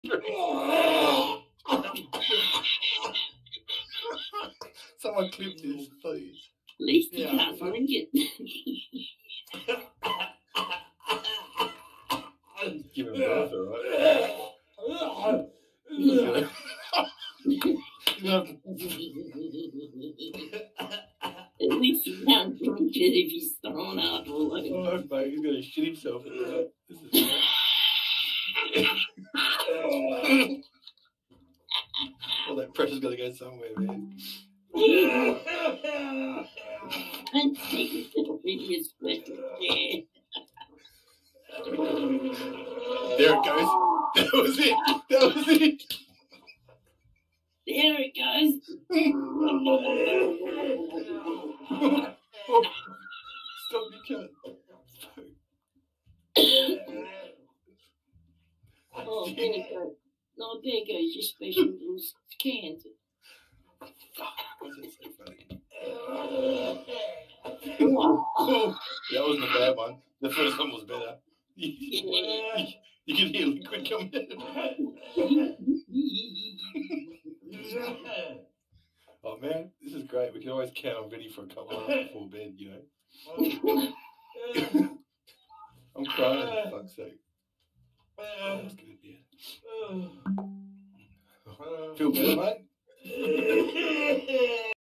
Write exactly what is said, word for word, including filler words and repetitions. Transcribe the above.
Someone clip this, please. At least you Yeah, can't find it. Give him birth, alright? You know, At least you can't drink it if he's thrown up all over. oh, mate, he's gonna shit himself. This is all that pressure's gotta go somewhere, man. And take this little video special there. There it goes. That was it. That was it. There it goes. Stop, you can't. Oh, there it goes. No, there goes your special little cans. Was it so funny? Oh, That wasn't a bad one. The first one was better. yeah. You can hear liquid coming out. Oh man, this is great. We can always count on Vinny for a couple of hours before bed, you know. I'm crying, for fuck's sake. That's good, yeah. Feel better, mate?